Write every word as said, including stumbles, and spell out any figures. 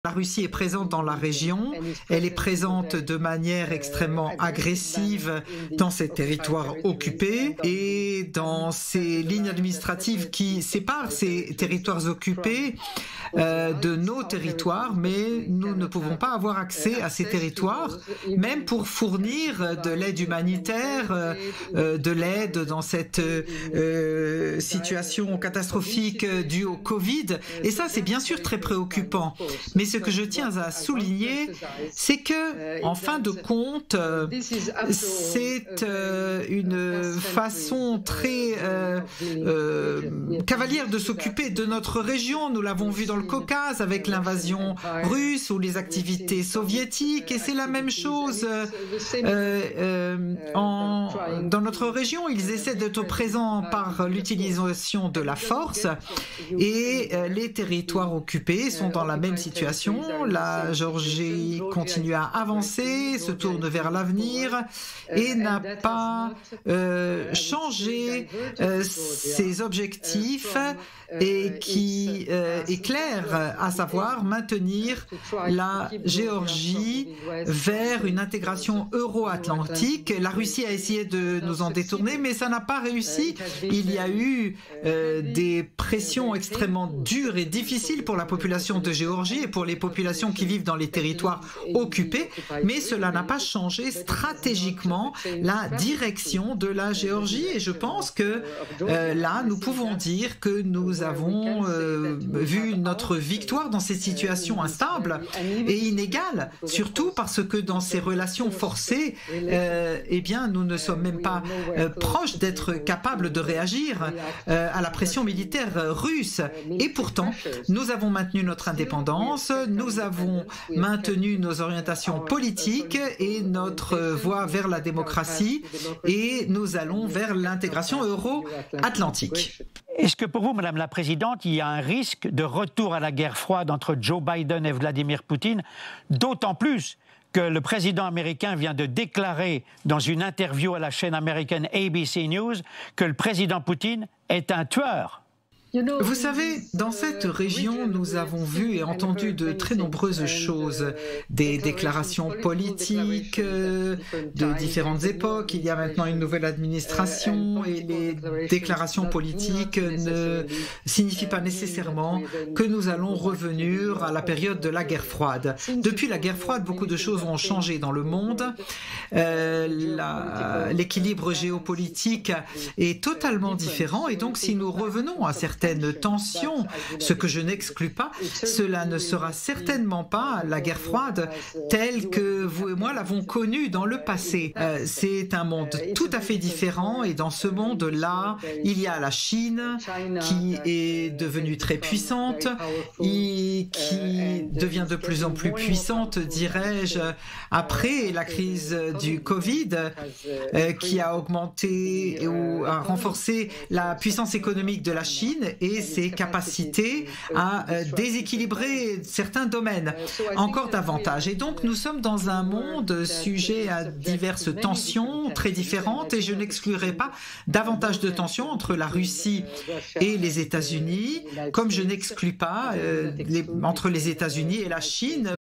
La Russie est présente dans la région, elle est présente de manière extrêmement agressive dans ces territoires occupés et dans ces lignes administratives qui séparent ces territoires occupés euh, de nos territoires, mais nous ne pouvons pas avoir accès à ces territoires, même pour fournir de l'aide humanitaire, euh, de l'aide dans cette euh, situation catastrophique due au Covid. Et ça, c'est bien sûr très préoccupant. Mais ce que je tiens à souligner, c'est que, en fin de compte, c'est euh, une façon très euh, euh, cavalière de s'occuper de notre région. Nous l'avons vu dans le Caucase avec l'invasion russe ou les activités soviétiques, et c'est la même chose euh, euh, en, dans notre région. Ils essaient d'être présents par l'utilisation de la force, et euh, les territoires occupés sont dans la même situation. La Géorgie continue à avancer, se tourne vers l'avenir et n'a pas euh, changé euh, ses objectifs et qui euh, est clair, à savoir maintenir la Géorgie vers une intégration euro-atlantique. La Russie a essayé de nous en détourner, mais ça n'a pas réussi. Il y a eu euh, des pressions extrêmement dures et difficiles pour la population de Géorgie et pour les populations qui vivent dans les territoires occupés, mais cela n'a pas changé stratégiquement la direction de la Géorgie, et je pense que euh, là, nous pouvons dire que nous avons euh, vu notre victoire dans ces situations instables et inégales, surtout parce que dans ces relations forcées, euh, eh bien, nous ne sommes même pas euh, proches d'être capables de réagir euh, à la pression militaire russe. Et pourtant, nous avons maintenu notre indépendance, nous avons maintenu nos orientations politiques et notre voie vers la démocratie, et nous allons vers l'intégration euro-atlantique. Est-ce que pour vous, Madame la Présidente, il y a un risque de retour à la guerre froide entre Joe Biden et Vladimir Poutine, d'autant plus que le président américain vient de déclarer dans une interview à la chaîne américaine A B C News que le président Poutine est un tueur? Vous savez, dans cette région, nous avons vu et entendu de très nombreuses choses, des déclarations politiques de différentes époques. Il y a maintenant une nouvelle administration et les déclarations politiques ne signifient pas nécessairement que nous allons revenir à la période de la guerre froide. Depuis la guerre froide, beaucoup de choses ont changé dans le monde. Euh, l'équilibre géopolitique est totalement différent, et donc si nous revenons à certaines tensions, ce que je n'exclus pas, cela ne sera certainement pas la guerre froide telle que vous et moi l'avons connue dans le passé. Euh, c'est un monde tout à fait différent, et dans ce monde-là, il y a la Chine qui est devenue très puissante et qui devient de plus en plus puissante, dirais-je, après la crise du Covid, euh, qui a augmenté ou a renforcé la puissance économique de la Chine et ses capacités à euh, déséquilibrer certains domaines encore davantage. Et donc nous sommes dans un monde sujet à diverses tensions très différentes, et je n'exclurai pas davantage de tensions entre la Russie et les États-Unis, comme je n'exclus pas euh, les, entre les États-Unis et la Chine.